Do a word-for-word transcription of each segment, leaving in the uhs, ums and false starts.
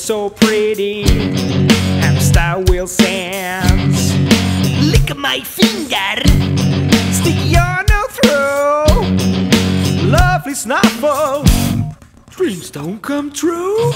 so pretty. Hamster wheel sands. Lick my finger, stick your nose through. Lovely snuffle, dreams don't come true.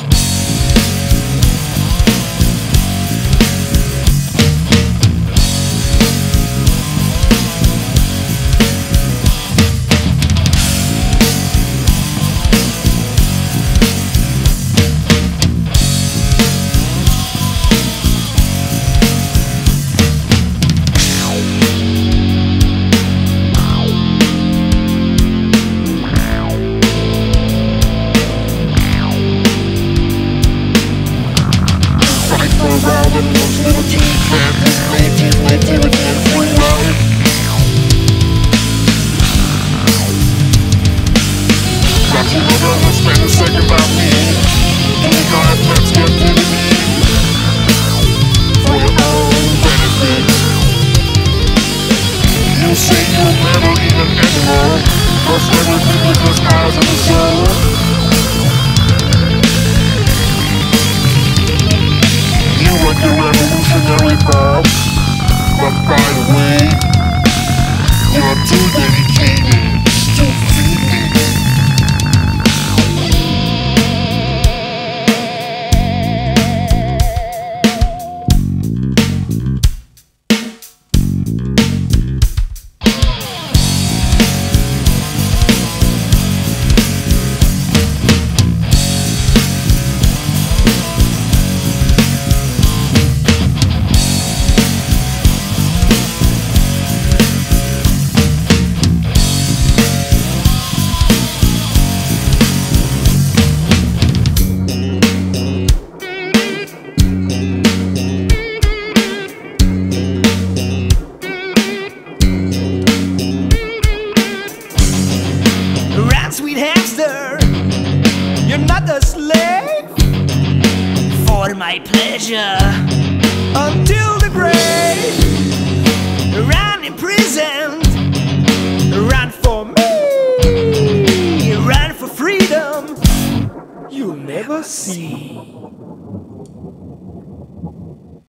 Sweet hamster, you're not a slave. For my pleasure, until the grave. Run imprisoned, run for me, run for freedom you'll never see.